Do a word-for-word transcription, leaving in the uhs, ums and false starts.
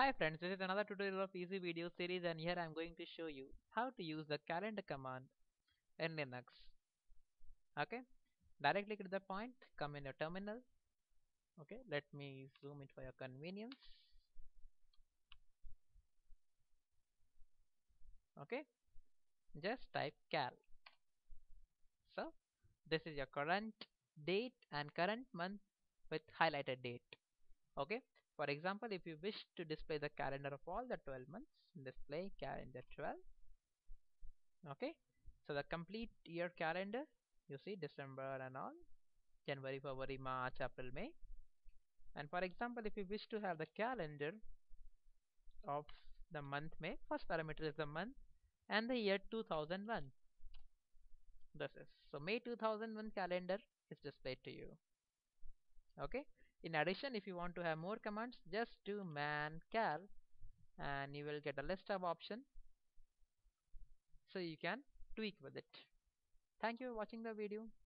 Hi friends, this is another tutorial of Easy Video series, and here I am going to show you how to use the calendar command in Linux. Okay, directly to the point, come in your terminal. Okay, let me zoom it for your convenience. Okay, just type cal. So this is your current date and current month with highlighted date. Okay, for example, if you wish to display the calendar of all the twelve months, display calendar twelve. Okay, so the complete year calendar, you see December and all, January, February, March, April, May. And for example, if you wish to have the calendar of the month May, first parameter is the month and the year two thousand one. This is so May two thousand one calendar is displayed to you. Okay, in addition, if you want to have more commands, just do man cal and you will get a list of options, so you can tweak with it. Thank you for watching the video.